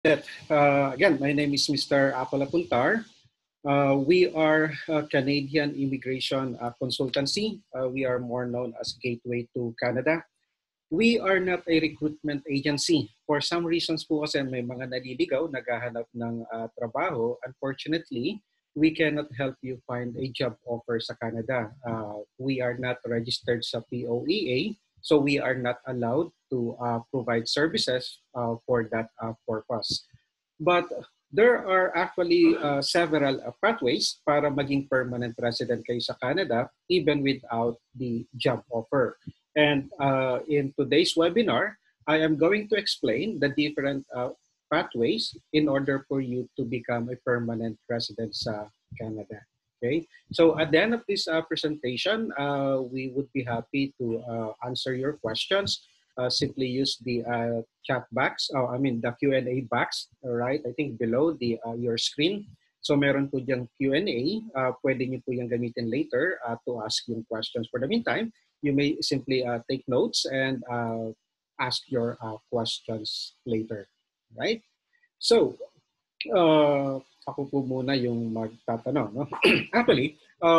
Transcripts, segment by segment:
Again, my name is Mr. Apala Puntar. We are a Canadian immigration consultancy. We are more known as Gateway to Canada. We are not a recruitment agency. For some reasons po kasi may mga naliligaw, naghahanap ng trabaho. Unfortunately, we cannot help you find a job offer sa Canada. We are not registered sa POEA, so we are not allowed to provide services for that purpose. But there are actually several pathways para maging permanent resident kayo sa Canada even without the job offer. And in today's webinar, I am going to explain the different pathways in order for you to become a permanent resident sa Canada. Okay, so at the end of this presentation, we would be happy to answer your questions. Simply use the chat box, the Q&A box, right? I think below your screen. So meron po diyang Q&A. Pwede niyo po yung gamitin later to ask yung questions. For the meantime, you may simply take notes and ask your questions later, right? So, ako po muna yung magtatanong. No? Actually,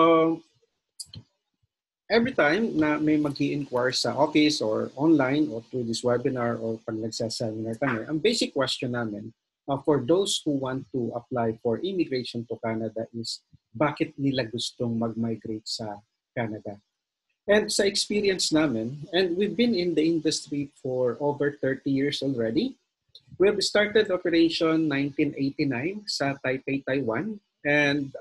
every time na may mag-i-inquire sa office or online or through this webinar or pag nagsaseminar kami, ang basic question namin for those who want to apply for immigration to Canada is bakit nila gustong mag-migrate sa Canada? And sa experience namin, and we've been in the industry for over 30 years already. We have started operation 1989 sa Taipei, Taiwan. And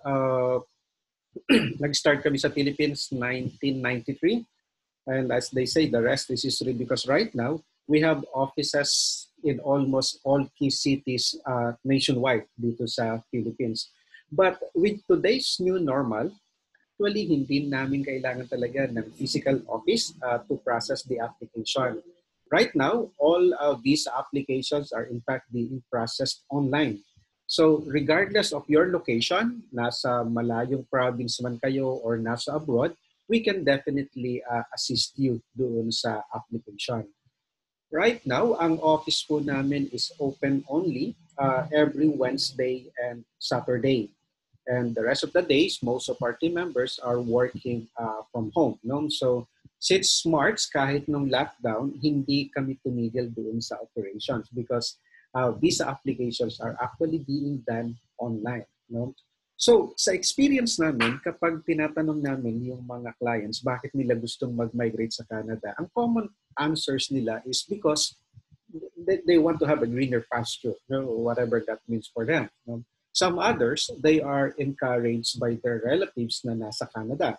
nag-start kami sa Philippines 1993. And as they say, the rest is history because right now, we have offices in almost all key cities nationwide dito sa Philippines. But with today's new normal, actually, hindi namin kailangan talaga ng physical office to process the application. Right now, all of these applications are in fact being processed online. So regardless of your location, nasa malayong province man kayo or nasa abroad, we can definitely assist you doon sa application. Right now, ang office po namin is open only every Wednesday and Saturday. And the rest of the days, most of our team members are working from home. No? So since March, kahit nung lockdown, hindi kami tumigil doon sa operations because visa applications are actually being done online. No? So sa experience namin, kapag tinatanong namin yung mga clients, bakit nila gustong mag-migrate sa Canada, ang common answers nila is because they want to have a greener pasture, whatever that means for them. No? Some others, they are encouraged by their relatives na nasa Canada.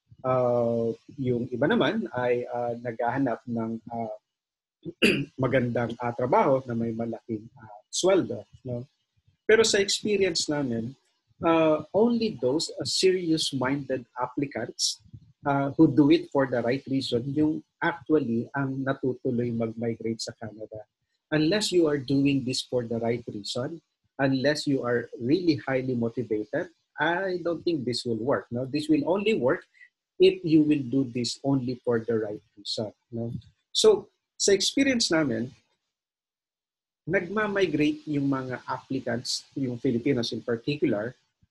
Yung iba naman ay naghahanap ng magandang trabaho na may malaking sweldo. No? Pero sa experience namin, only those serious-minded applicants who do it for the right reason, yung actually ang natutuloy mag-migrate sa Canada. Unless you are doing this for the right reason, unless you are really highly motivated, I don't think this will work. No? This will only work if you will do this only for the right reason. No? So, sa experience namin, nagma-migrate yung mga applicants, yung Filipinos in particular,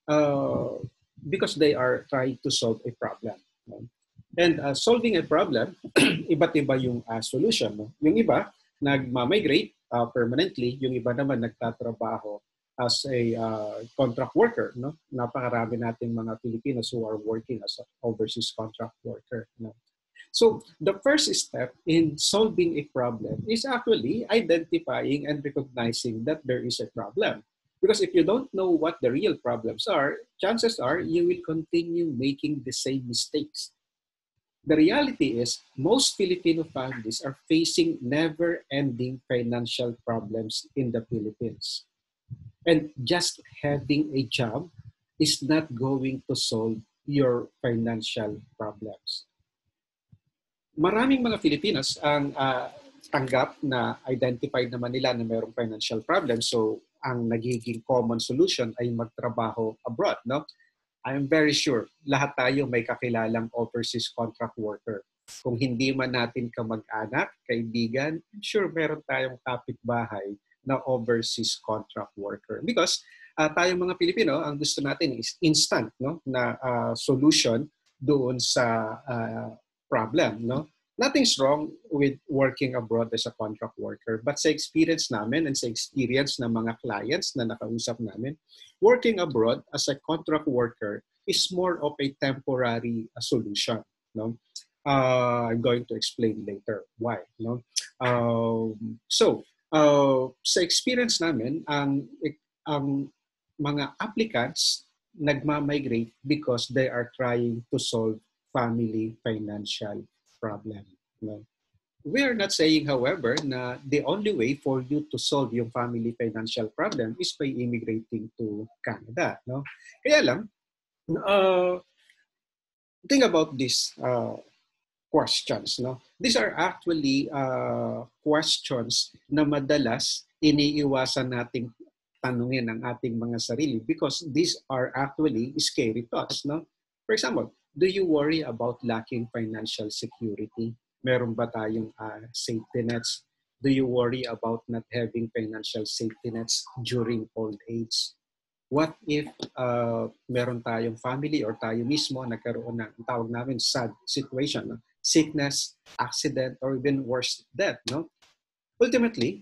because they are trying to solve a problem. No? And solving a problem, iba't iba yung solution. No? Yung iba, nagma-migrate permanently, yung iba naman nagtatrabaho as a contract worker. No? Napakarami natin mga Filipinos who are working as an overseas contract worker. No? So the first step in solving a problem is actually identifying and recognizing that there is a problem. Because if you don't know what the real problems are, chances are you will continue making the same mistakes. The reality is most Filipino families are facing never-ending financial problems in the Philippines. And just having a job is not going to solve your financial problems. Maraming mga Filipinos ang tanggap na identified naman nila na mayroong financial problem. So, ang nagiging common solution ay magtrabaho abroad. No? I am very sure lahat tayo may kakilalang overseas contract worker. Kung hindi man natin kamag-anak, kaibigan, I'm sure meron tayong kapitbahay na overseas contract worker. Because tayong mga Pilipino, ang gusto natin is instant, no, na solution doon sa problem, no? Nothing's wrong with working abroad as a contract worker. But sa experience namin and sa experience ng mga clients na nakausap namin, working abroad as a contract worker is more of a temporary solution. No? I'm going to explain later why. No? Sa experience namin, ang mga applicants nagmamigrate because they are trying to solve family financial problem. No? We are not saying, however, na the only way for you to solve yung family financial problem is by immigrating to Canada. No? Kaya lang, think about these questions. No? These are actually questions na madalas iniiwasan nating tanungin ang ating mga sarili because these are actually scary thoughts. No? For example, do you worry about lacking financial security? Meron ba tayong safety nets? Do you worry about not having financial safety nets during old age? What if meron tayong family or tayo mismo nagkaroon ng tawag namin sad situation, no? Sickness, accident, or even worse, death? No? Ultimately,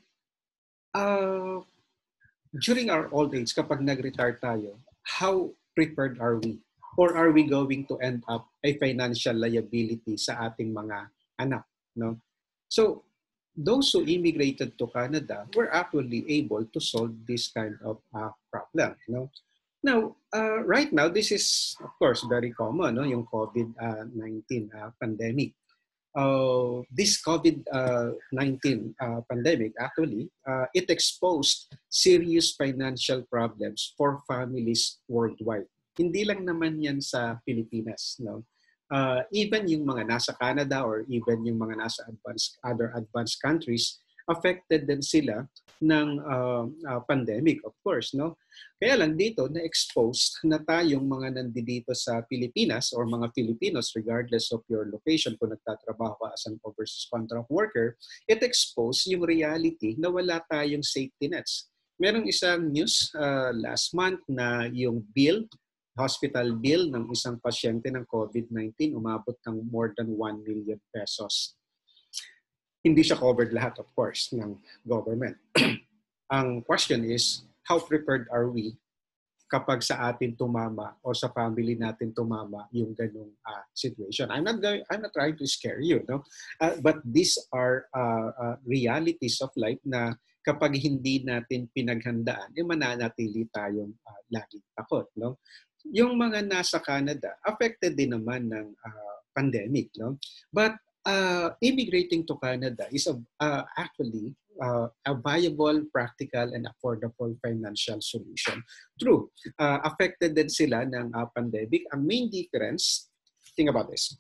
during our old age, kapag nag-retire tayo, how prepared are we? Or are we going to end up a financial liability sa ating mga anak? No? So, those who immigrated to Canada were actually able to solve this kind of problem. No? Now, right now, this is, of course, very common, no? Yung COVID-19 pandemic. This COVID-19 pandemic, actually, it exposed serious financial problems for families worldwide. Hindi lang naman yan sa Pilipinas, no? Even yung mga nasa Canada or even yung mga nasa other advanced countries, affected din sila ng pandemic, of course, no? Kaya lang dito, na-exposed na tayong mga nandito sa Pilipinas or mga Filipinos, regardless of your location, kung nagtatrabaho ka as an overseas contract worker, it exposed yung reality na wala tayong safety nets. Merong isang news last month na yung hospital bill ng isang pasyente ng COVID-19 umabot ng more than 1 million pesos. Hindi siya covered lahat, of course, ng government. Ang question is, how prepared are we kapag sa atin tumama o sa family natin tumama yung ganung situation? I'm not trying to scare you, no? But these are realities of life na kapag hindi natin pinaghandaan, mananatili tayong laging takot, no? Yung mga nasa Canada, affected din naman ng pandemic, no? But immigrating to Canada is actually a viable, practical, and affordable financial solution. True, affected din sila ng pandemic. Ang main difference, think about this.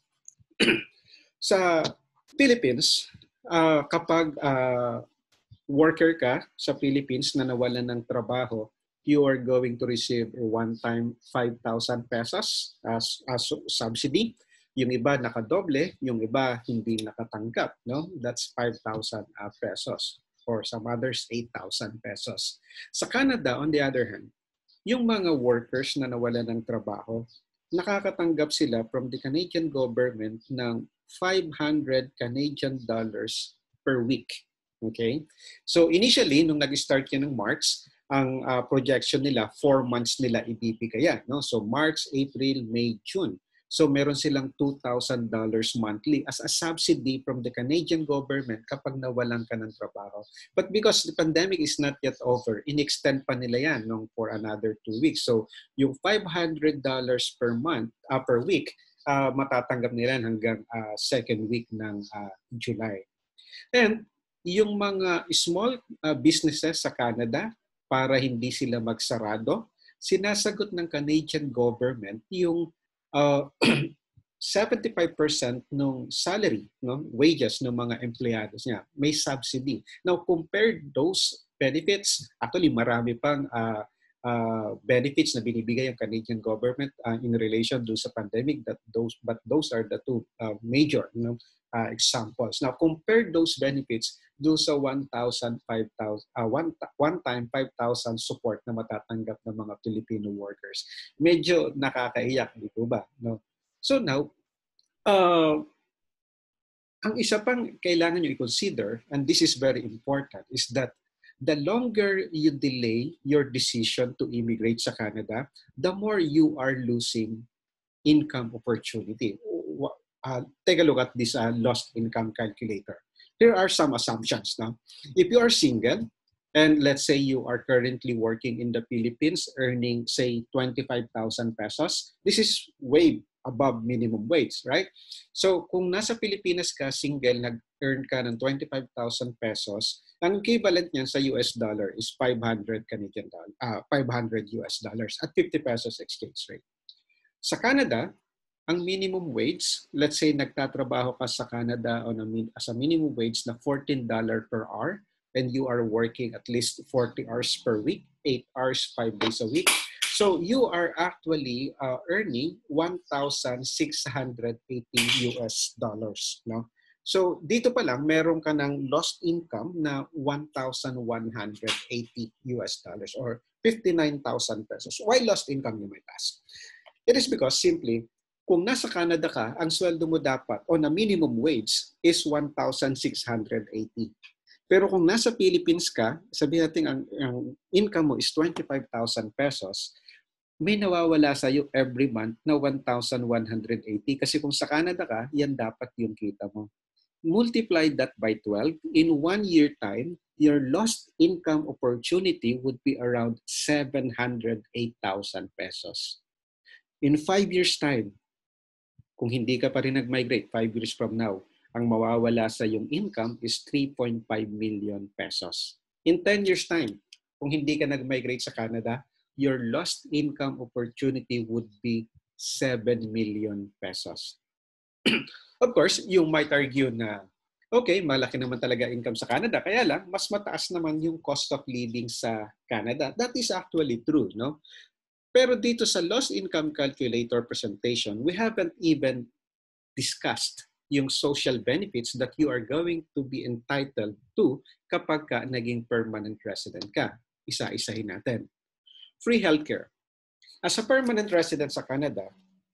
Sa Philippines, kapag worker ka sa Philippines na nawalan ng trabaho, you are going to receive a one-time 5,000 pesos as subsidy. Yung iba nakadoble, yung iba hindi nakatanggap. No? That's 5,000 pesos. Or some others, 8,000 pesos. Sa Canada, on the other hand, yung mga workers na nawalan ng trabaho, nakakatanggap sila from the Canadian government ng 500 Canadian dollars per week. Okay? So initially, nung nag-start yan ng March, ang projection nila, 4 months nila ibibigay. No? So March, April, May, June. So meron silang $2,000 monthly as a subsidy from the Canadian government kapag nawalan ka ng trabaho. But because the pandemic is not yet over, in-extend pa nila yan for another 2 weeks. So yung $500 per month, per week, matatanggap nila hanggang second week ng July. And yung mga small businesses sa Canada, para hindi sila magsarado, sinasagot ng Canadian government yung 75% ng salary, no, wages ng mga empleyados niya, may subsidy. Now, compared those benefits, actually marami pang benefits na binibigay ang Canadian government in relation to sa pandemic. But those are the two major examples. Now, compare those benefits do sa 1,000, 5,000, one-time 5,000 support na matatanggap ng mga Filipino workers. Medyo nakakaiyak, di po ba? No? So now, ang isa pang kailangan nyo i-consider, and this is very important, is that the longer you delay your decision to immigrate sa Canada, the more you are losing income opportunity. Take a look at this lost income calculator. Here are some assumptions. Now, if you are single, and let's say you are currently working in the Philippines, earning, say, 25,000 pesos, this is way above minimum wage, right? So, kung nasa Pilipinas ka, single, nag-earn ka ng 25,000 pesos, ang equivalent niyan sa US dollar is 500 Canadian dollar, 500 US dollars at 50 pesos exchange rate. Sa Canada, ang minimum wage, let's say nagtatrabaho ka sa Canada as a minimum wage na $14 per hour and you are working at least 40 hours per week, 8 hours, 5 days a week. So you are actually earning 1,680 US dollars. No? So dito pa lang, meron ka ng lost income na 1,180 US dollars or 59,000 pesos. Why lost income, you might ask? It is because simply, kung nasa Canada ka, ang sweldo mo dapat on a minimum wage is 1,680. Pero kung nasa Philippines ka, sabihin natin ang income mo is 25,000 pesos, may nawawala sa iyo every month na 1,180. Kasi kung sa Canada ka, yan dapat yung kita mo. Multiply that by 12. In 1 year time, your lost income opportunity would be around 708,000 pesos. In 5 years time, kung hindi ka pa rin nag-migrate, 5 years from now, ang mawawala sa iyong income is 3.5 million pesos. In 10 years time, kung hindi ka nag-migrate sa Canada, your lost income opportunity would be 7 million pesos. Of course, you might argue na, okay, malaki naman talaga income sa Canada, kaya lang, mas mataas naman yung cost of living sa Canada. That is actually true, no? Pero dito sa lost income calculator presentation, we haven't even discussed yung social benefits that you are going to be entitled to kapag ka naging permanent resident ka. Isa-isahin natin. Free healthcare. As a permanent resident sa Canada,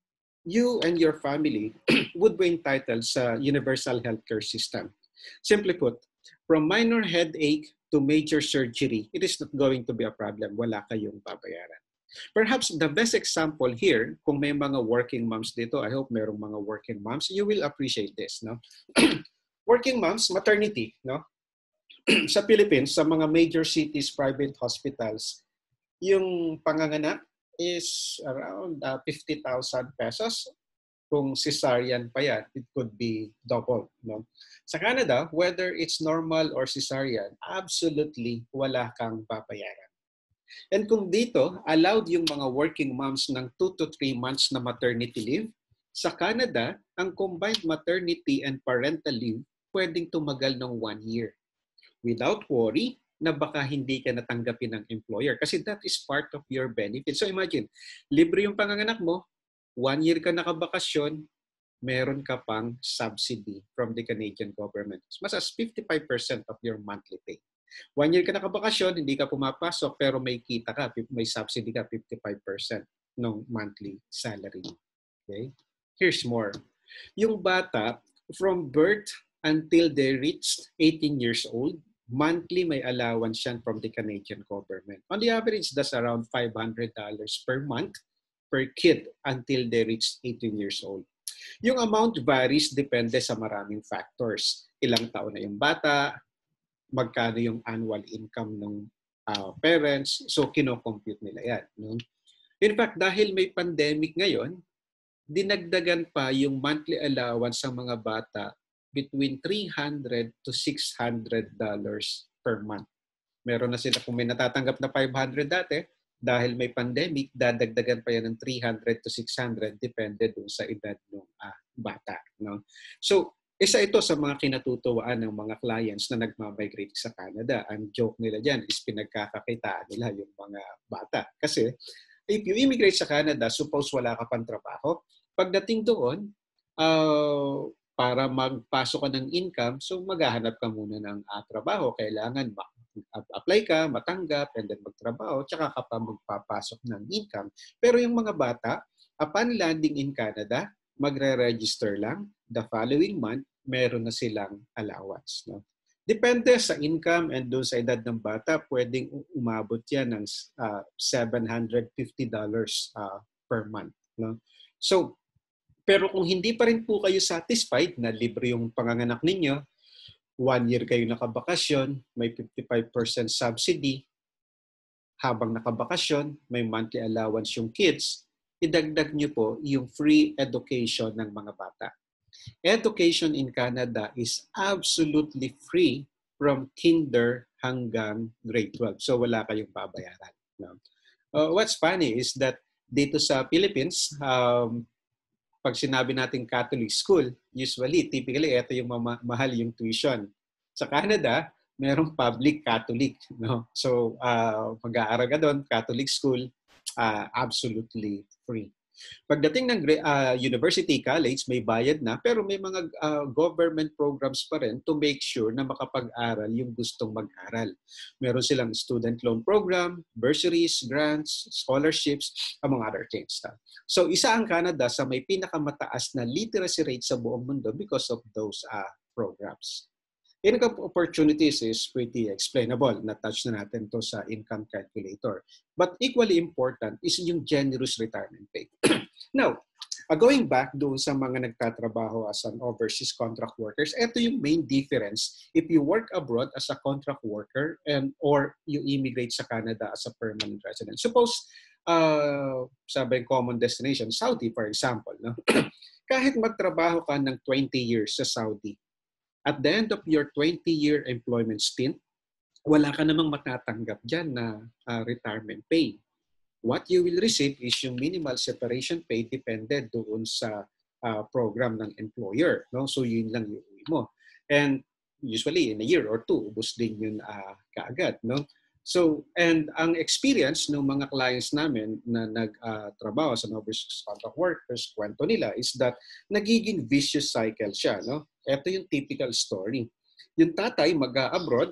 you and your family would be entitled sa universal healthcare system. Simply put, from minor headache to major surgery, it is not going to be a problem. Wala kayong babayaran. Perhaps the best example here, kung may mga working moms dito, I hope mayroong mga working moms, you will appreciate this. No? Working moms, maternity. No? Sa Philippines, sa mga major cities, private hospitals, yung panganganak is around 50,000 pesos. Kung cesarean pa yan, it could be double. No? Sa Canada, whether it's normal or cesarean, absolutely wala kang babayaran. And kung dito, allowed yung mga working moms ng 2 to 3 months na maternity leave, sa Canada, ang combined maternity and parental leave pwedeng tumagal ng 1 year. Without worry na baka hindi ka natanggapin ng employer. Kasi that is part of your benefit. So imagine, libre yung panganganak mo, 1 year ka nakabakasyon, meron ka pang subsidy from the Canadian government. Mas as 55% of your monthly pay. 1 year ka nakabakasyon, hindi ka pumapasok, pero may kita ka, may subsidy ka, 55% ng monthly salary. Okay? Here's more. Yung bata, from birth until they reached 18 years old, monthly may allowance yan from the Canadian government. On the average, that's around $500 per month per kid until they reach 18 years old. Yung amount varies depende sa maraming factors. Ilang taon na yung bata, magkano yung annual income ng parents. So, kino-compute nila yan. No? In fact, dahil may pandemic ngayon, dinagdagan pa yung monthly allowance sa mga bata between $300 to $600 per month. Meron na sila, kung may natatanggap na 500 dati, dahil may pandemic, dadagdagan pa yan ng 300 to 600, depende dun sa edad ng bata. No? So, Isa ito sa mga kinatutuwaan ng mga clients na nagmamigrate sa Canada. Ang joke nila dyan is pinagkakakitaan nila yung mga bata. Kasi if you immigrate sa Canada, suppose wala ka pang trabaho, pagdating doon, para magpasok ka ng income, so maghahanap ka muna ng trabaho. Kailangan apply ka, matanggap, and then magtrabaho, tsaka ka pa magpapasok ng income. Pero yung mga bata, upon landing in Canada, magre-register lang. The following month, meron na silang allowance. No? Depende sa income and doon sa edad ng bata, pwedeng umabot yan ng $750 per month. No? So, pero kung hindi pa rin po kayo satisfied na libre yung panganganak ninyo, 1 year kayo nakabakasyon, may 55% subsidy, habang nakabakasyon, may monthly allowance yung kids, idagdag nyo po yung free education ng mga bata. Education in Canada is absolutely free from kinder hanggang grade 12. So wala kayong babayaran. No? What's funny is that dito sa Philippines, pag sinabi natin Catholic school, usually, typically, ito yung mahal yung tuition. Sa Canada, merong public Catholic. No? So mag-aaral ka doon, Catholic school, absolutely free. Pagdating ng university, college, may bayad na, pero may mga government programs pa rin to make sure na makapag-aral yung gustong mag-aral. Meron silang student loan program, bursaries, grants, scholarships, among other things. So isa ang Canada sa may pinakamataas na literacy rate sa buong mundo because of those programs. Income opportunities is pretty explainable. Na-touch na natin to sa income calculator. But equally important is yung generous retirement pay. Now, going back doon sa mga nagtatrabaho as an overseas contract workers, ito yung main difference if you work abroad as a contract worker or you immigrate sa Canada as a permanent resident. Suppose, sabi common destination, Saudi for example. No? Kahit magtrabaho ka ng 20 years sa Saudi, at the end of your 20-year employment stint, wala ka namang matatanggap dyan na retirement pay. What you will receive is yung minimal separation pay depende doon sa program ng employer. No? So yun lang yung uwi mo. And usually in a year or two, ubos din yun kaagad. No? So, and ang experience ng mga clients namin na nagtrabaho sa overseas contract workers, kwento nila is that nagiging vicious cycle siya. No? Ito yung typical story. Yung tatay mag-abroad,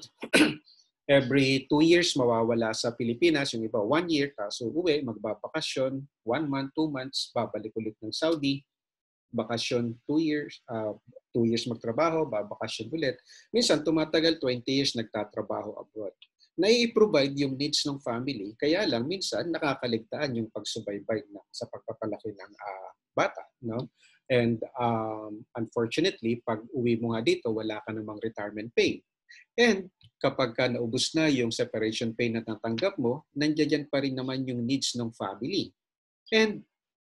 every 2 years mawawala sa Pilipinas, yung iba 1 year, kaso uwi, magbabakasyon, 1 month, 2 months, babalik ulit ng Saudi, bakasyon 2 years, 2 years magtrabaho, babakasyon ulit. Minsan, tumatagal 20 years nagtatrabaho abroad. Nai-provide yung needs ng family, kaya lang minsan nakakaligtaan yung pagsubaybay na sa pagpapalaki ng bata. No? And unfortunately, pag uwi mo nga dito, wala ka namang retirement pay. And kapag ka naubos na yung separation pay na natanggap mo, nandiyan pa rin naman yung needs ng family. And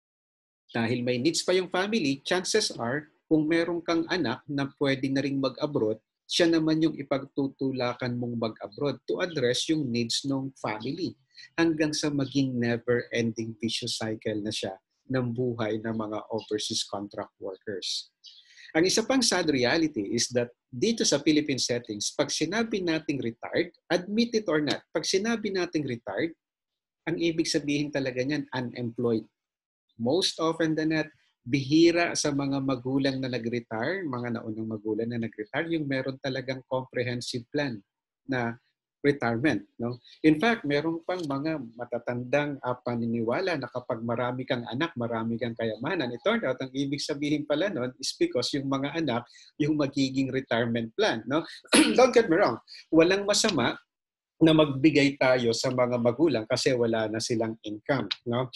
dahil may needs pa yung family, chances are, kung meron kang anak na pwede na rin mag-abroad, siya naman yung ipagtutulakan mong mag-abroad to address yung needs ng family hanggang sa maging never-ending vicious cycle na siya ng buhay ng mga overseas contract workers. Ang isa pang sad reality is that dito sa Philippine settings, pag sinabi nating retired, admit it or not, pag sinabi nating retired, ang ibig sabihin talaga niyan, unemployed. Most often than not, bihira sa mga magulang na nag-retire, mga naunang magulang na nag-retire, yung meron talagang comprehensive plan na retirement. No? In fact, meron pang mga matatandang paniniwala na kapag marami kang anak, marami kang kayamanan. It turned out, ang ibig sabihin pala nun is because yung mga anak, yung magiging retirement plan. No? Don't get me wrong, walang masama na magbigay tayo sa mga magulang kasi wala na silang income. No?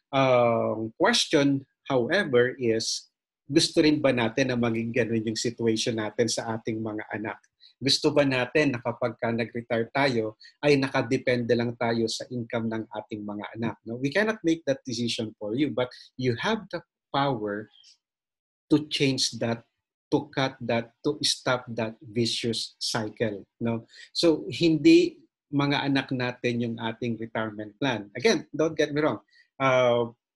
Question, however, is gusto rin ba natin na maging ganun yung situation natin sa ating mga anak? Gusto ba natin na kapag nag-retire tayo, ay nakadepende lang tayo sa income ng ating mga anak? No? We cannot make that decision for you, but you have the power to change that, to cut that, to stop that vicious cycle. No? So, hindi mga anak natin yung ating retirement plan. Again, don't get me wrong.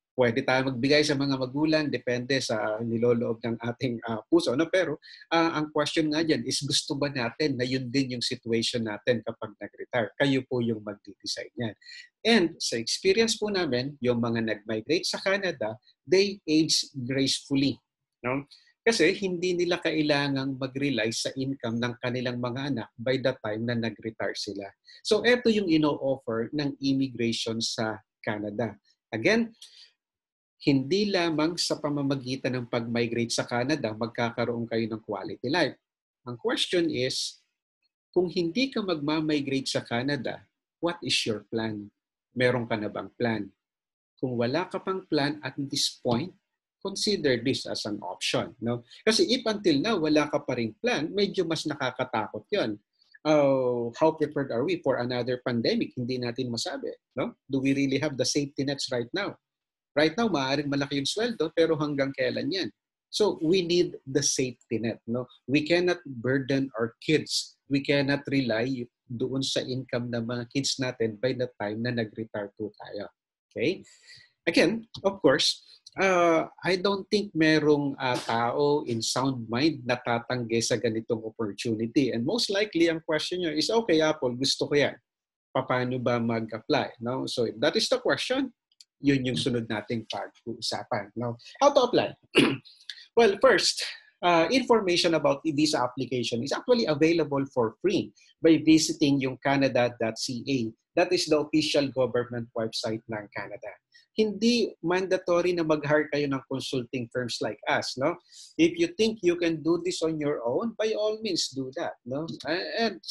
Pwede tayo magbigay sa mga magulang, depende sa niloloob ng ating puso. No? Pero ang question nga dyan is, gusto ba natin na yun din yung situation natin kapag nag-retire? Kayo po yung mag-decide niyan. And sa experience po namin, yung mga nag-migrate sa Canada, they age gracefully. No? Kasi hindi nila kailangang mag-rely sa income ng kanilang mga anak by the time na nag-retire sila. So ito yung ino-offer ng immigration sa Canada. Again, hindi lamang sa pamamagitan ng pag-migrate sa Canada, magkakaroon kayo ng quality life. Ang question is, kung hindi ka magmamigrate sa Canada, what is your plan? Meron ka na bang plan? Kung wala ka pang plan at this point, consider this as an option. No? Kasi if until now, wala ka pa ring plan, medyo mas nakakatakot yon. How prepared are we for another pandemic? Hindi natin masabi. No? Do we really have the safety nets right now? Right now, maaaring malaki yung sweldo, pero hanggang kailan yan? So, we need the safety net. No? We cannot burden our kids. We cannot rely doon sa income ng mga kids natin by the time na nag-retire po tayo. Okay? Again, of course, I don't think merong tao in sound mind na tatanggi sa ganitong opportunity. And most likely, ang question nyo is, okay, Apple, gusto ko yan. Paano ba mag-apply? No? So, if that is the question, yun yung sunod nating pag-uusapan. Now, how to apply? Well, first, information about visa application is actually available for free by visiting yung canada.ca. That is the official government website ng Canada. Hindi mandatory na mag-hire kayo ng consulting firms like us. No? If you think you can do this on your own, by all means do that. No? And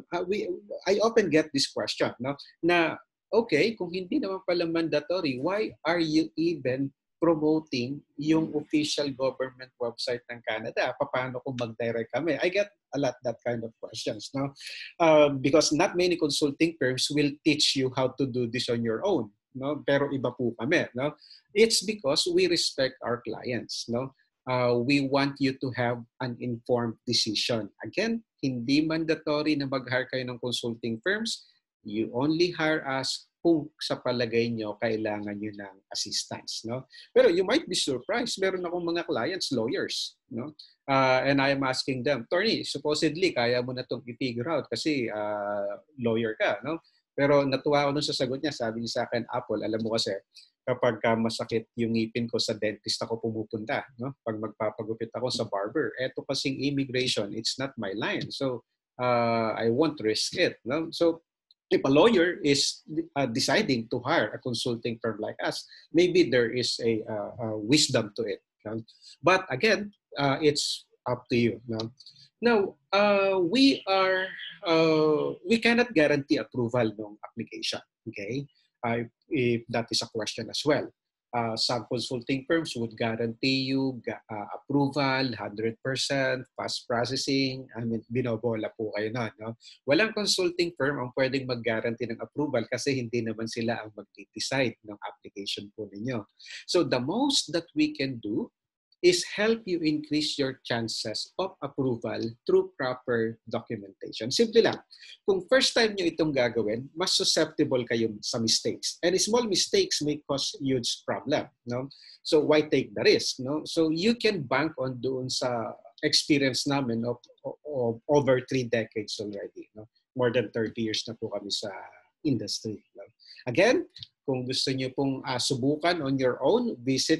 I often get this question, no? Na okay, kung hindi naman pala mandatory, why are you even promoting yung official government website ng Canada? Paano kung mag-direct kami? I get a lot that kind of questions. No? Because not many consulting firms will teach you how to do this on your own. No? Pero iba po kami. No? It's because we respect our clients. No? We want you to have an informed decision. Again, hindi mandatory na mag-hire kayo ng consulting firms. You only hire us kung sa palagay nyo kailangan nyo ng assistance. No? Pero you might be surprised. Meron akong mga clients, lawyers. No? And I am asking them, Tony, supposedly kaya mo na itong i-figure out kasi lawyer ka. No? Pero natuwa ako dun sa sagot niya. Sabi niya sa akin, Apple, alam mo kasi, kapag masakit yung ngipin ko sa dentist ako pumupunta. No? Pag magpapagupit ako sa barber. Eto kasing immigration, it's not my line. So, I won't risk it. No? So, if a lawyer is deciding to hire a consulting firm like us, maybe there is a wisdom to it. No? But again, it's up to you. No? Now, we cannot guarantee approval ng application. Okay, if that is a question as well. Some consulting firms would guarantee you approval, 100%, fast processing. I mean, binobola po kayo na. No? Walang consulting firm ang pwedeng mag-guarantee ng approval kasi hindi naman sila ang mag-decide ng application po ninyo. So the most that we can do is help you increase your chances of approval through proper documentation. Simple lang. Kung first time nyo itong gagawin, mas susceptible kayo sa mistakes. And small mistakes may cause huge problem. No? So why take the risk? No? So you can bank on doon sa experience namin of over 3 decades already. No? More than 30 years na po kami sa industry. No? Again, kung gusto niyo pong subukan on your own, visit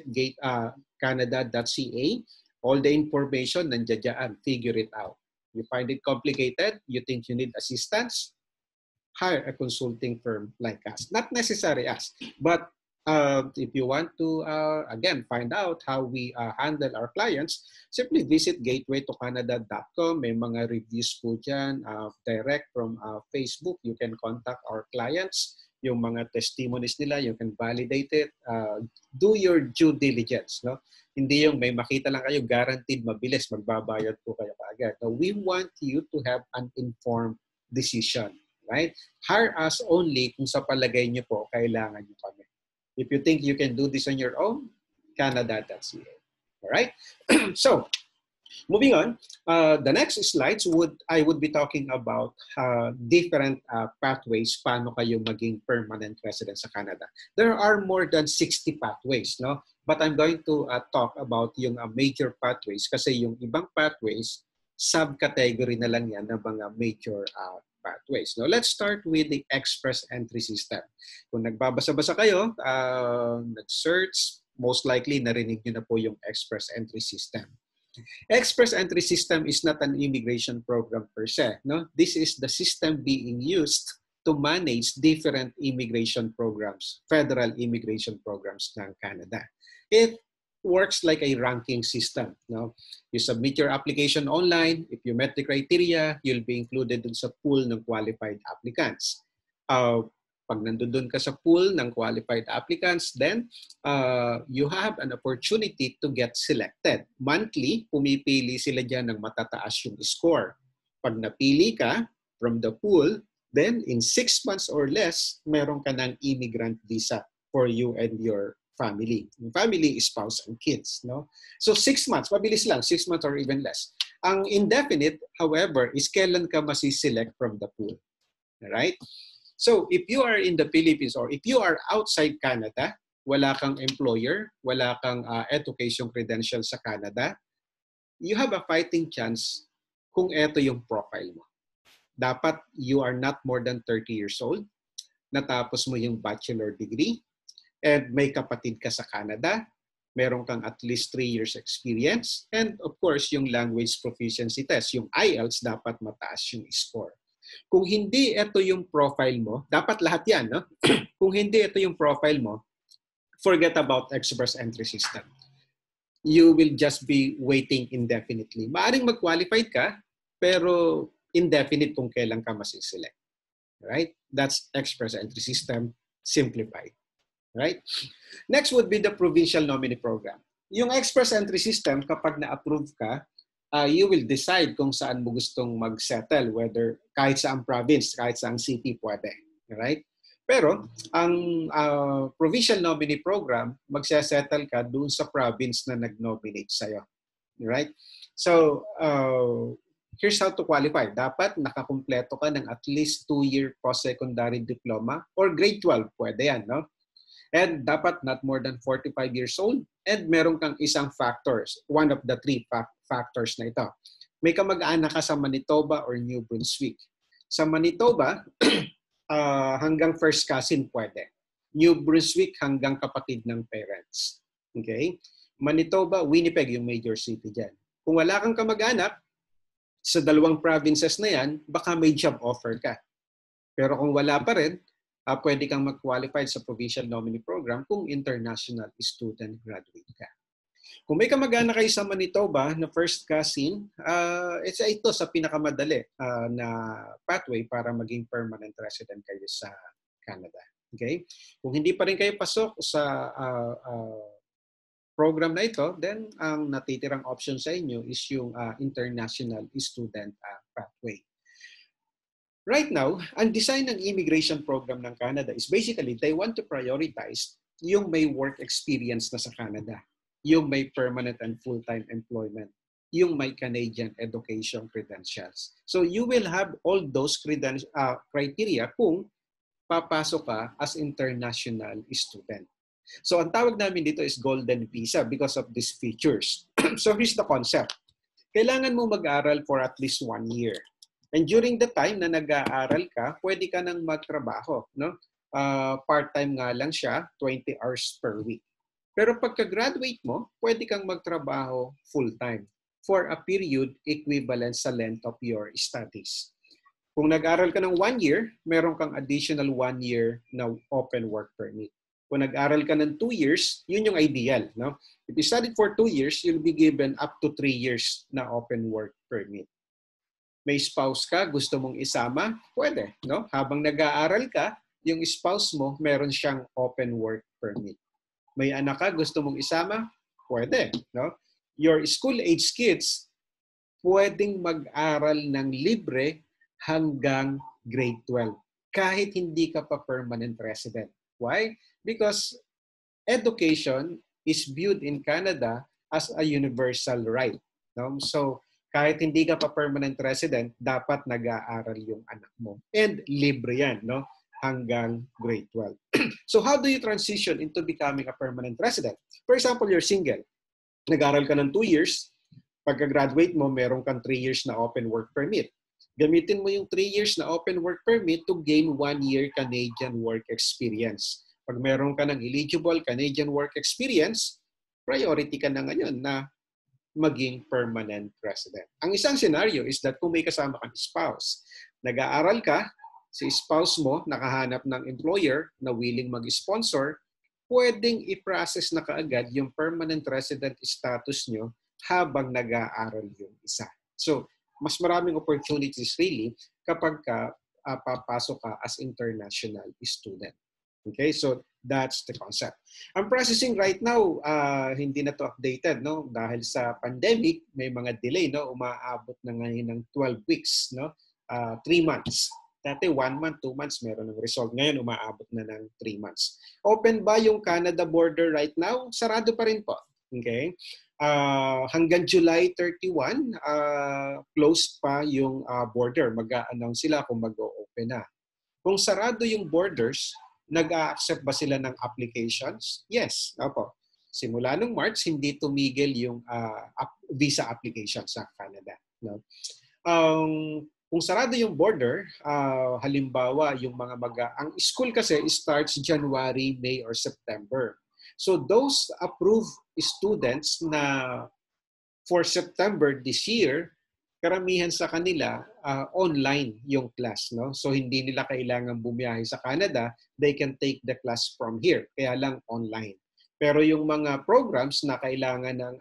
canada.ca. All the information nandiyan dyan. Figure it out. You find it complicated, you think you need assistance, hire a consulting firm like us. Not necessary us, but if you want to, again, find out how we handle our clients, simply visit gatewaytocanada.com. May mga reviews po dyan, direct from Facebook. You can contact our clients. Yung mga testimonies nila, you can validate it. Do your due diligence. No? Hindi yung may makita lang kayo, guaranteed, mabilis, magbabayad po kayo kaagad. No, we want you to have an informed decision. Right? Hire us only kung sa palagay nyo po, kailangan nyo kami. If you think you can do this on your own, canada.ca. Alright? So, Moving on, the next slides I would be talking about different pathways paano kayo maging permanent resident sa Canada. There are more than 60 pathways, no? But I'm going to talk about yung major pathways kasi yung ibang pathways, subcategory na lang yan ng mga major pathways. No? Let's start with the express entry system. Kung nagbabasa-basa kayo, nag-search, most likely narinig nyo na po yung express entry system. Express entry system is not an immigration program per se. No? This is the system being used to manage different immigration programs, federal immigration programs ng Canada. It works like a ranking system. No? You submit your application online. If you met the criteria, you'll be included dun sa pool ng qualified applicants. Pag nandun ka sa pool ng qualified applicants, then you have an opportunity to get selected. Monthly, pumipili sila dyan ng matataas yung score. Pag napili ka from the pool, then in 6 months or less, meron ka ng immigrant visa for you and your family. Yung family is spouse and kids. No? So 6 months, mabilis lang, 6 months or even less. Ang indefinite, however, is kailan ka masiselect from the pool. Alright? So, if you are in the Philippines or if you are outside Canada, wala kang employer, wala kang education credential sa Canada, you have a fighting chance kung eto yung profile mo. Dapat you are not more than 30 years old, natapos mo yung bachelor degree, and may kapatid ka sa Canada, meron kang at least 3 years experience, and of course, yung language proficiency test, yung IELTS, dapat mataas yung score. Kung hindi ito yung profile mo, dapat lahat yan, no? Kung hindi ito yung profile mo, forget about express entry system. You will just be waiting indefinitely. Maaring mag-qualified ka, pero indefinite kung kailan ka masiselect. Right? That's express entry system simplified. Right? Next would be the provincial nominee program. Yung express entry system, kapag na-approve ka, you will decide kung saan mo gustong mag-settle, whether kahit saang province, kahit saang city, pwede. Right? Pero, ang provincial nominee program, magsasettle ka doon sa province na nag-nominate sa'yo. Right? So, here's how to qualify. Dapat nakakumpleto ka ng at least 2-year post-secondary diploma or grade 12, pwede yan, no? And dapat not more than 45 years old and meron kang isang factors, one of the 3 factors na ito. May kamag-anak ka sa Manitoba or New Brunswick. Sa Manitoba, hanggang first cousin pwede. New Brunswick hanggang kapatid ng parents. Okay? Manitoba, Winnipeg yung major city dyan. Kung wala kang kamag-anak, sa 2 provinces na yan, baka may job offer ka. Pero kung wala pa rin, pwede kang mag-qualify sa provincial nominee program kung international student graduate ka. Kung may kamag-anak kayo sa Manitoba na first cousin, ito sa pinakamadali na pathway para maging permanent resident kayo sa Canada. Okay? Kung hindi pa rin kayo pasok sa program na ito, then ang natitirang option sa inyo is yung international student pathway. Right now, ang design ng immigration program ng Canada is basically they want to prioritize yung may work experience na sa Canada, yung may permanent and full-time employment, yung may Canadian education credentials. So you will have all those criteria kung papasok ka as international student. So ang tawag namin dito is golden visa because of these features. So here's the concept. Kailangan mo mag-aral for at least 1 year. And during the time na nag-aaral ka, pwede ka nang magtrabaho. No? Part-time nga lang siya, 20 hours per week. Pero pagka-graduate mo, pwede kang magtrabaho full-time for a period equivalent sa length of your studies. Kung nag-aral ka ng 1 year, meron kang additional 1 year na open work permit. Kung nag-aral ka ng 2 years, yun yung ideal. No? If you studied for 2 years, you'll be given up to 3 years na open work permit. May spouse ka, gusto mong isama, pwede. No? Habang nag-aaral ka, yung spouse mo, meron siyang open work permit. May anak ka, gusto mong isama, pwede. No? Your school-age kids, pwedeng mag-aral ng libre hanggang grade 12. Kahit hindi ka pa permanent resident. Why? Because education is viewed in Canada as a universal right. No? So, kahit hindi ka pa permanent resident, dapat nag-aaral yung anak mo. And libre yan, no? Hanggang grade 12. So, how do you transition into becoming a permanent resident? For example, you're single. Nag-aaral ka ng 2 years. Pagka-graduate mo, meron kang 3 years na open work permit. Gamitin mo yung 3 years na open work permit to gain 1 year Canadian work experience. Pag meron ka ng eligible Canadian work experience, priority ka na ngayon na maging permanent resident. Ang isang scenario is that kung may kasama kang spouse, nag-aaral ka, si spouse mo nakahanap ng employer na willing mag-sponsor, pwedeng i-process na kaagad yung permanent resident status nyo habang nag-aaral yung isa. So, mas maraming opportunities really kapag papasok ka as international student. Okay, so that's the concept. Ang processing right now, hindi na to updated, no? Dahil sa pandemic, may mga delay, no? Umaabot na ngayon ng 12 weeks, no? 3 months. Dati 1 month, 2 months, meron ng result. Ngayon, umaabot na ng 3 months. Open ba yung Canada border right now? Sarado pa rin po. Okay? Hanggang July 31, closed pa yung border. Mag-a-announce sila kung mag-o-open na. Kung sarado yung borders, nag-a-accept ba sila ng applications? Yes. Opo. Simula nung March, hindi tumigil yung visa application sa Canada. No? Kung sarado yung border, halimbawa, yung mga ang school kasi starts January, May, or September. So those approved students na for September this year, karamihan sa kanila online yung class, no? So hindi nila kailangan bumiyahe sa Canada, they can take the class from here, kaya lang online. Pero yung mga programs na kailangan ng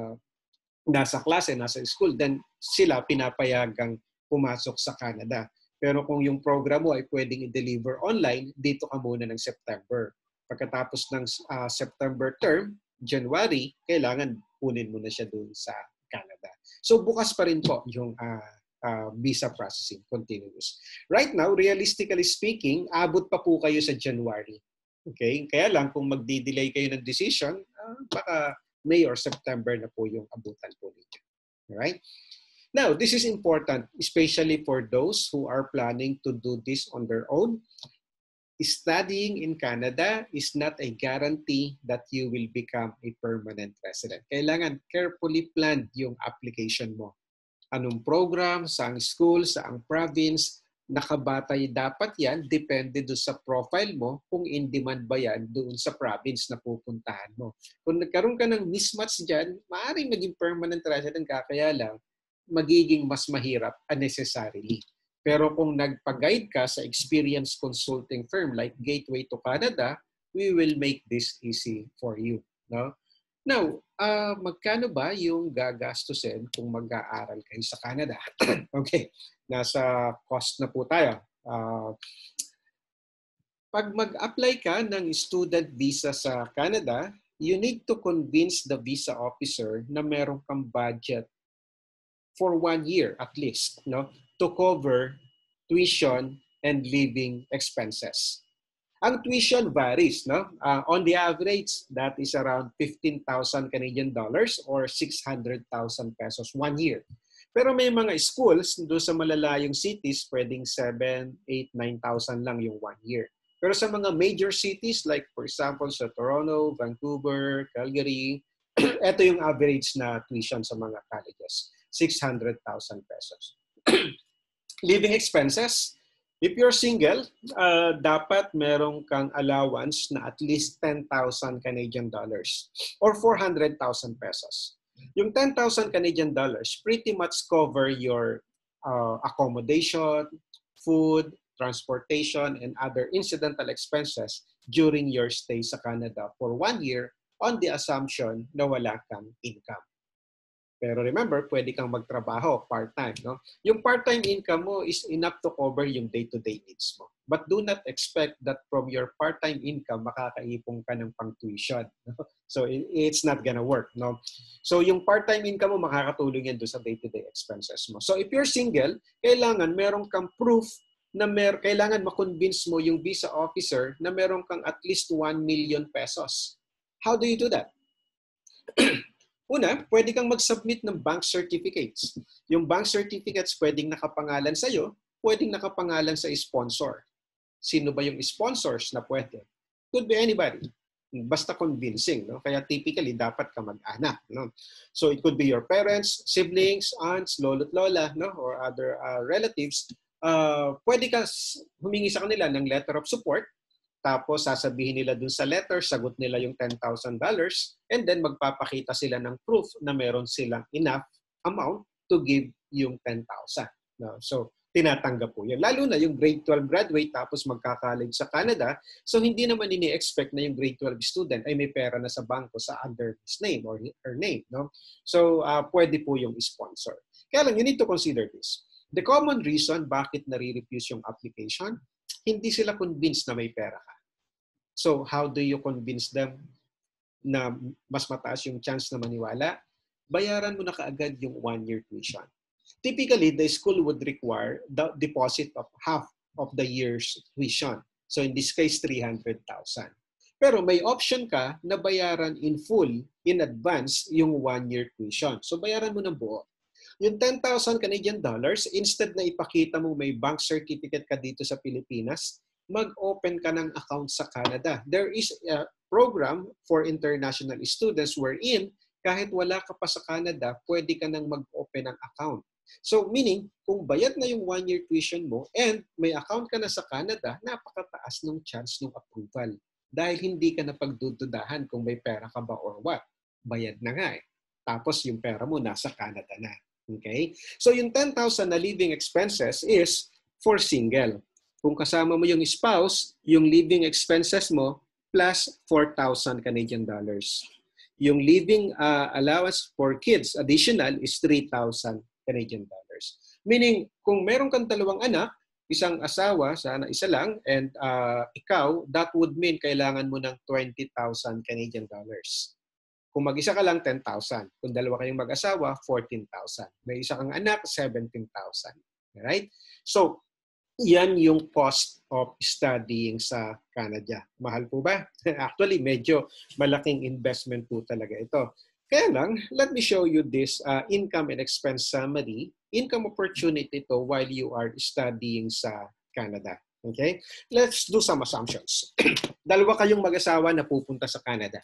nasa klase, nasa school, then sila pinapayagang pumasok sa Canada. Pero kung yung program mo ay pwedeng i-deliver online, dito ka muna ng September. Pagkatapos ng September term, January, kailangan kunin mo na siya doon sa Canada. So bukas pa rin po yung visa processing continuous. Right now, realistically speaking, abot pa po kayo sa January. Okay? Kaya lang kung magdi-delay kayo ng decision, baka May or September na po yung abutan po ninyo. Alright? Now, this is important, especially for those who are planning to do this on their own. Studying in Canada is not a guarantee that you will become a permanent resident. Kailangan carefully planned yung application mo. Anong program, saang school, saang province, nakabatay dapat yan, depende doon sa profile mo, kung in demand ba yan doon sa province na pupuntahan mo. Kung nagkaroon ka ng mismatch dyan, maaaring maging permanent resident ka, kaya lang, magiging mas mahirap unnecessarily. Pero kung nagpa-guide ka sa experienced consulting firm like Gateway to Canada, we will make this easy for you. No? Now, magkano ba yung gagastusin kung mag-aaral kayo sa Canada? Okay, nasa cost na po tayo. Pag mag-apply ka ng student visa sa Canada, you need to convince the visa officer na meron kang budget for 1 year at least, no, to cover tuition and living expenses. Ang tuition varies, no? On the average, that is around 15,000 Canadian dollars or 600,000 pesos 1 year. Pero may mga schools doon sa malalayong cities, pwedeng 7, 8, 9,000 lang yung 1 year. Pero sa mga major cities like for example sa Toronto, Vancouver, Calgary, ito yung average na tuition sa mga colleges. 600,000 pesos. Living expenses, if you're single, dapat merong kang allowance na at least 10,000 Canadian dollars or 400,000 pesos. Yung 10,000 Canadian dollars pretty much cover your accommodation, food, transportation, and other incidental expenses during your stay sa Canada for 1 year on the assumption na wala kang income. Pero remember, pwede kang magtrabaho part-time. No? Yung part-time income mo is enough to cover yung day-to-day needs mo. But do not expect that from your part-time income, makakaipong ka ng pang-tuition. No? So it's not gonna work. No? So yung part-time income mo, makakatulong yan doon sa day-to-day expenses mo. So if you're single, kailangan meron kang proof na kailangan ma-convince mo yung visa officer na meron kang at least 1 million pesos. How do you do that? Una, pwede kang mag-submit ng bank certificates. Yung bank certificates pwedeng nakapangalan sa'yo, pwedeng nakapangalan sa sponsor. Sino ba yung sponsors na pwede? Could be anybody. Basta convincing. No? Kaya typically, dapat ka mag-anak. No? So it could be your parents, siblings, aunts, lolo't lola, no? Or other relatives. Pwede ka humingi sa kanila ng letter of support. Tapos sasabihin nila dun sa letter, sagot nila yung $10,000 and then magpapakita sila ng proof na meron silang enough amount to give yung 10,000. No? So, tinatanggap po yan. Lalo na yung grade 12 graduate tapos magka-college sa Canada. So, hindi naman ini-expect na yung grade 12 student ay may pera na sa bangko sa under his name or her name. No? So, pwede po yung sponsor. Kaya lang, you need to consider this. The common reason bakit nare-refuse yung application, hindi sila convinced na may pera ka. So, how do you convince them na mas mataas yung chance na maniwala? Bayaran mo na kaagad yung 1-year tuition. Typically, the school would require the deposit of half of the year's tuition. So, in this case, 300,000. Pero may option ka na bayaran in full, in advance, yung 1-year tuition. So, bayaran mo ng buo. Yung 10,000 Canadian dollars, instead na ipakita mo may bank certificate ka dito sa Pilipinas, mag-open ka ng account sa Canada. There is a program for international students wherein kahit wala ka pa sa Canada, pwede ka nang mag-open ng account. So meaning, kung bayad na yung 1-year tuition mo and may account ka na sa Canada, napakataas ng chance ng approval. Dahil hindi ka na pagdududahan kung may pera ka ba or what. Bayad na nga eh. Tapos yung pera mo nasa Canada na. Okay? So yung 10,000 na living expenses is for single. Kung kasama mo yung spouse, yung living expenses mo plus 4,000 Canadian dollars. Yung living allowance for kids additional is 3,000 Canadian dollars. Meaning, kung meron kang 2 anak, isang asawa, sana isa lang, and ikaw, that would mean kailangan mo ng 20,000 Canadian dollars. Kung mag-isa ka lang, 10,000. Kung 2 kayong mag-asawa, 14,000. May isa kang anak, 17,000. Alright? So, yan yung cost of studying sa Canada. Mahal po ba? Actually, medyo malaking investment po talaga ito. Kaya lang, let me show you this income and expense summary, income opportunity to while you are studying sa Canada. Okay? Let's do some assumptions. 2 kayong mag-asawa na pupunta sa Canada.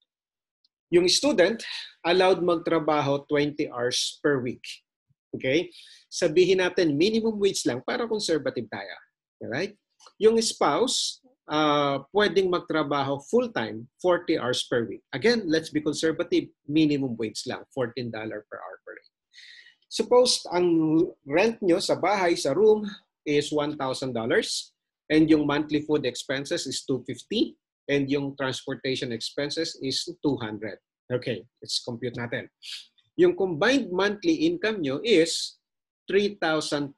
Yung student, allowed magtrabaho 20 hours per week. Okay? Sabihin natin minimum wage lang para conservative tayo. Alright? Yung spouse, pwedeng magtrabaho full-time 40 hours per week. Again, let's be conservative. Minimum wage lang, $14 per hour per day. Suppose ang rent nyo sa bahay, sa room, is $1,000 and yung monthly food expenses is $250 and yung transportation expenses is $200. Okay, let's compute natin. Yung combined monthly income nyo is $3,200.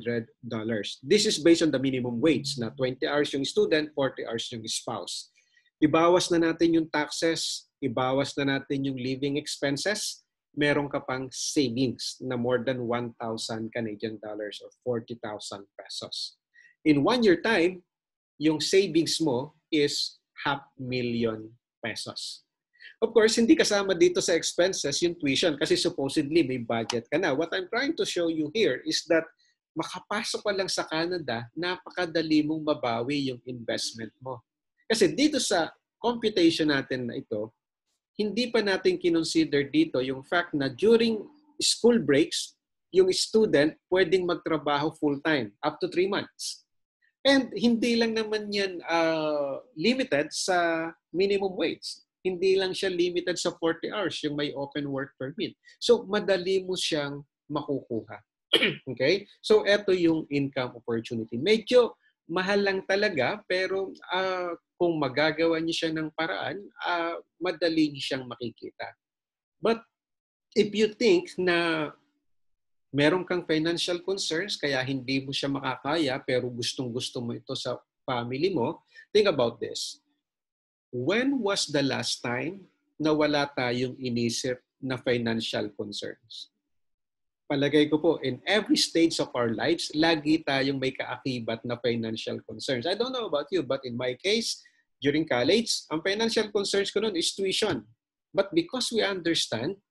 This is based on the minimum wage na 20 hours yung student, 40 hours yung spouse. Ibawas na natin yung taxes, ibawas na natin yung living expenses, meron ka pang savings na more than 1,000 Canadian dollars or 40,000 pesos. In 1 year time, yung savings mo is 500,000 pesos. Of course, hindi kasama dito sa expenses yung tuition kasi supposedly may budget ka na. What I'm trying to show you here is that makapasok ka lang sa Canada, napakadali mong mabawi yung investment mo. Kasi dito sa computation natin na ito, hindi pa natin kinonsider dito yung fact na during school breaks, yung student pwedeng magtrabaho full-time up to 3 months. And hindi lang naman yan limited sa minimum wage. Hindi lang siya limited sa 40 hours yung may open work permit. So, madali mo siyang makukuha. Okay? So, eto yung income opportunity. Medyo mahal lang talaga, pero kung magagawa niyo siya ng paraan, madali niyo siyang makikita. But, if you think na meron kang financial concerns, kaya hindi mo siya makakaya, pero gustong-gusto mo ito sa family mo, think about this. When was the last time na wala tayong inisip na financial concerns? Palagay ko po, in every stage of our lives, lagi tayong may kaakibat na financial concerns. I don't know about you, but in my case, during college, ang financial concerns ko noon is tuition. But because we understand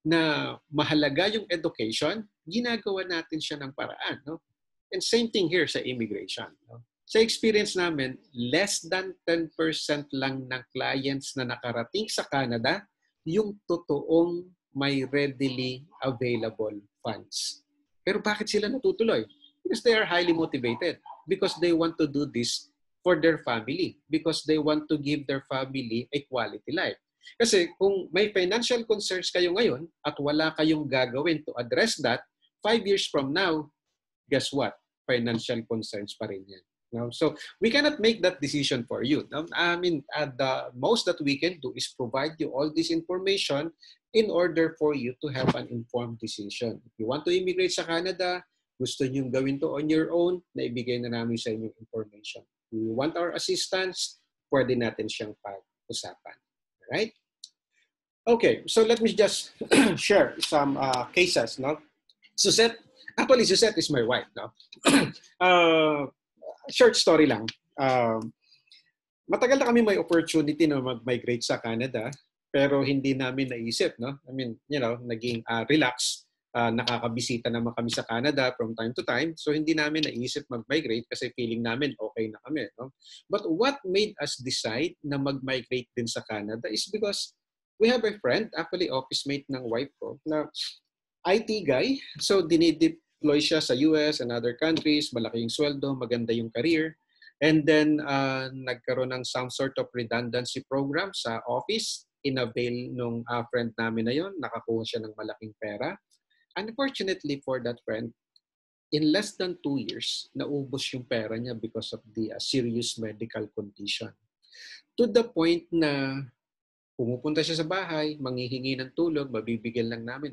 na mahalaga yung education, ginagawa natin siya ng paraan. No? And same thing here sa immigration. No? Sa experience namin, less than 10% lang ng clients na nakarating sa Canada yung totoong may readily available funds. Pero bakit sila natutuloy? Because they are highly motivated. Because they want to do this for their family. Because they want to give their family a quality life. Kasi kung may financial concerns kayo ngayon at wala kayong gagawin to address that, 5 years from now, guess what? Financial concerns pa rin yan. No? So we cannot make that decision for you. No? I mean, the most that we can do is provide you all this information in order for you to have an informed decision. If you want to immigrate sa Canada, gusto nyo gawin to on your own, naibigay na namin sa inyong information. If you want our assistance, pwede natin siyang pag-usapan. Right? Okay, so let me just share some cases. No? Suzette is my wife. No? Short story lang. Matagal na kami may opportunity na mag-migrate sa Canada, pero hindi namin naisip. No? I mean, naging relax. Nakakabisita naman kami sa Canada from time to time. So hindi namin naisip mag-migrate kasi feeling namin okay na kami. No? But what made us decide na mag-migrate din sa Canada is because we have a friend, actually office mate ng wife ko, na IT guy. So dinideploy siya sa US and other countries, malaki yung sweldo, maganda yung career. And then nagkaroon ng some sort of redundancy program sa office. Inavail nung friend namin na yun, nakakuha siya ng malaking pera. Unfortunately for that friend, in less than 2 years, naubos yung pera niya because of the serious medical condition. To the point na pumupunta siya sa bahay, manghihingi ng tulong, mabibigyan lang namin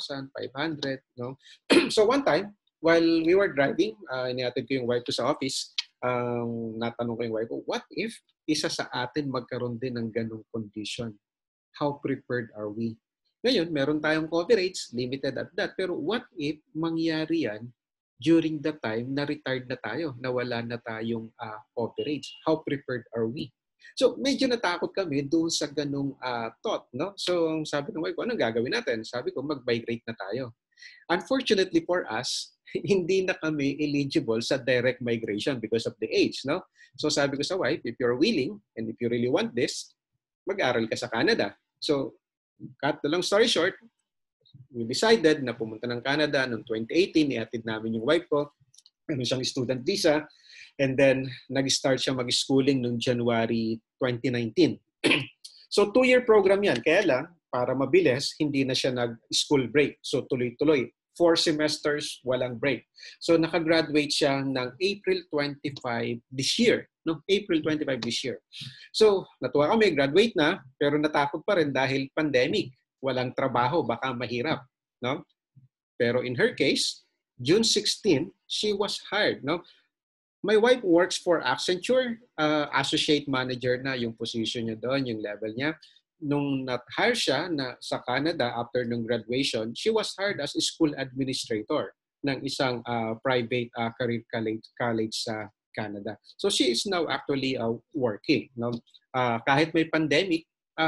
1,500. No? So one time, while we were driving, inihatid ko yung wife ko sa office, natanong ko yung wife ko, what if isa sa atin magkaroon din ng ganong condition? How prepared are we? Ngayon, meron tayong coverage, limited at that. Pero what if mangyari yan during the time na retired na tayo, na wala na tayong coverage? How prepared are we? So, medyo natakot kami doon sa ganung thought. No? So, sabi ng wife ko, anong gagawin natin? Sabi ko, mag-migrate na tayo. Unfortunately for us, hindi na kami eligible sa direct migration because of the age. No? So, sabi ko sa wife, if you're willing and if you really want this, mag-aral ka sa Canada. So, cut the long story short, we decided na pumunta ng Canada noong 2018. Ihatid namin yung wife ko. Meron siyang student visa. And then, nag-start siya mag-schooling noong January 2019. So, 2-year program yan. Kaya lang, para mabilis, hindi na siya nag-school break. So, tuloy-tuloy. 4 semesters, walang break. So, nakagraduate siya ng April 25 this year. No? April 25 this year. So, natuwa kami, graduate na, pero natakot pa rin dahil pandemic. Walang trabaho, baka mahirap. No? Pero in her case, June 16, she was hired. No? My wife works for Accenture, associate manager na yung position niya doon, yung level niya. Nung na-hire siya sa Canada after nung graduation, she was hired as a school administrator ng isang private career college sa Canada. So she is now actually working. No? Kahit may pandemic,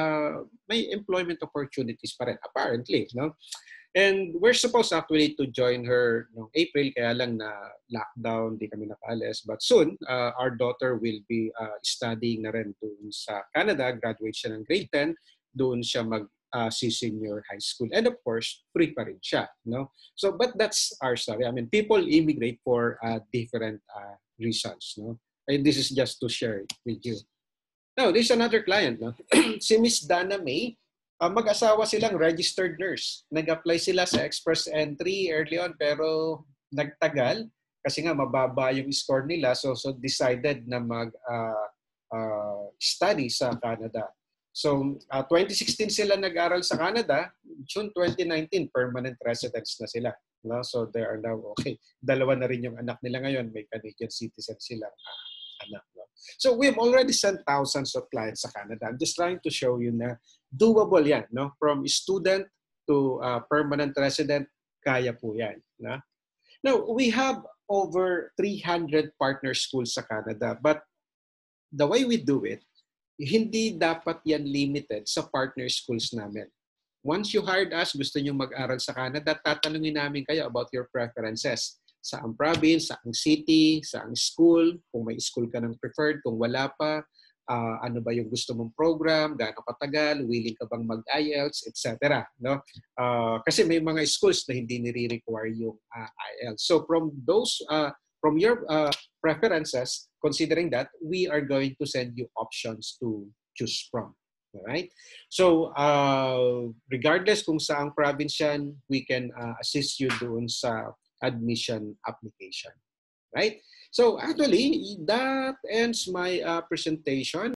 may employment opportunities pa rin, apparently. No? And we're supposed actually to join her noong April, kaya lang na lockdown, di kami nakaalis. But soon, our daughter will be studying na rin doon sa Canada. Graduate siya ng grade 10. Doon siya mag-senior high school. And of course, free pa rin siya. No? So, but that's our story. I mean, people immigrate for different reasons. No? And this is just to share it with you. Now, this is another client. No? Si Miss Dana May, mag-asawa silang registered nurse. Nag-apply sila sa express entry early on pero nagtagal kasi nga mababa yung score nila. So decided na mag-study sa Canada. So 2016 sila nag-aral sa Canada. June 2019, permanent residents na sila. No? So they are now okay. Dalawa na rin yung anak nila ngayon. May Canadian citizen silang anak. No? So we've already sent thousands of clients sa Canada. I'm just trying to show you na doable yan. No? From student to permanent resident, kaya po yan. No? Now, we have over 300 partner schools sa Canada. But the way we do it, hindi dapat yan limited sa partner schools namin. once you hired us, gusto nyo mag-aral sa Canada, tatanungin namin kayo about your preferences. Saang province, saang city, saang school, kung may school ka ng preferred, kung wala pa, ano ba yung gusto mong program, gaano katagal, willing ka bang mag-IELTS, etc. No? Kasi may mga schools na hindi nire-require yung IELTS. So from those, from your preferences, considering that, we are going to send you options to choose from. Alright? So, regardless kung saang province yan, we can assist you doon sa admission application. Right? So, actually, that ends my presentation.